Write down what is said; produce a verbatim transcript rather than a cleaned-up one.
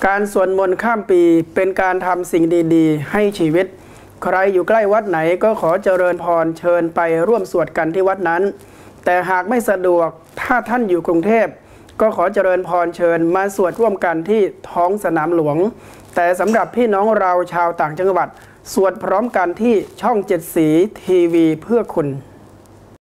การสวดมนต์ข้ามปีเป็นการทำสิ่งดีๆให้ชีวิตใครอยู่ใกล้วัดไหนก็ขอเจริญพรเชิญไปร่วมสวดกันที่วัดนั้นแต่หากไม่สะดวกถ้าท่านอยู่กรุงเทพก็ขอเจริญพรเชิญมาสวดร่วมกันที่ท้องสนามหลวงแต่สำหรับพี่น้องเราชาวต่างจังหวัดสวดพร้อมกันที่ช่องเจ็ดสีทีวีเพื่อคุณ